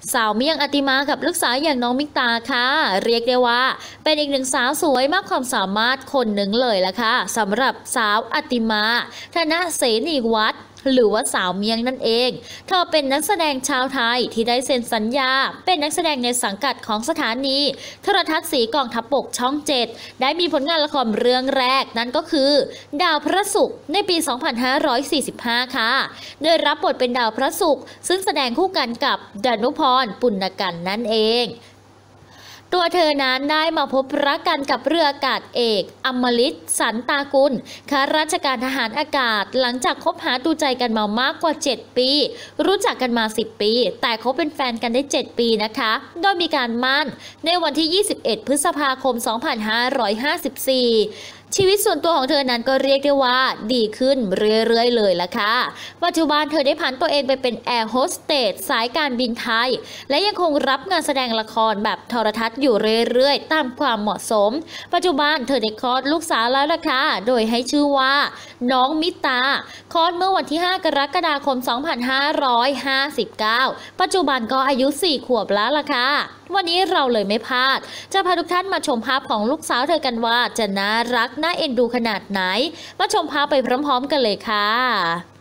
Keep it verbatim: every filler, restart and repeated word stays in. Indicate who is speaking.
Speaker 1: สาวเมี่ยงอติมากับลูกสาวอย่างน้องมิกตาค่ะเรียกได้ว่าเป็นอีกหนึ่งสาวสวยมากความสามารถคนหนึ่งเลยละค่ะสำหรับสาวอติมาธนเสนีวัฒน์หรือว่าสาวเมียงนั่นเองเธอเป็นนักแสดงชาวไทยที่ได้เซ็นสัญญาเป็นนักแสดงในสังกัดของสถานีโทรทัศน์สีกองทัพบกช่องเจ็ดได้มีผลงานละครเรื่องแรกนั่นก็คือดาวพระศุกร์ในปี สองพันห้าร้อยสี่สิบห้า ค่ะโดยรับบทเป็นดาวพระศุกร์ซึ่งแสดงคู่กันกับดนุพรปุณกันนั่นเองตัวเธอนั้นได้มาพบรักกันกับเรืออากาศเอกอมฤตสันตากุลข้าราชการทหารอากาศหลังจากคบหาดูใจกันมามากกว่าเจ็ดปีรู้จักกันมาสิบปีแต่เขาเป็นแฟนกันได้เจ็ดปีนะคะโดยมีการมั่นในวันที่ยี่สิบเอ็ดพฤษภาคม สองพันห้าร้อยห้าสิบสี่ชีวิตส่วนตัวของเธอนั้นก็เรียกได้ว่าดีขึ้นเรื่อยๆเลยล่ะค่ะปัจจุบันเธอได้ผันตัวเองไปเป็นแอร์โฮสเตสสายการบินไทยและยังคงรับงานแสดงละครแบบโทรทัศน์อยู่เรื่อยๆตามความเหมาะสมปัจจุบันเธอได้คลอดลูกสาวแล้วล่ะค่ะโดยให้ชื่อว่าน้องมิตาคลอดเมื่อวันที่ห้ากรกฎาคม สองพันห้าร้อยห้าสิบเก้า ปัจจุบันก็อายุสี่ขวบแล้วล่ะค่ะวันนี้เราเลยไม่พลาดจะพาทุกท่านมาชมภาพของลูกสาวเธอกันว่าจะน่ารักน่าเอ็นดูขนาดไหนมาชมภาพไปพร้อมๆกันเลยค่ะ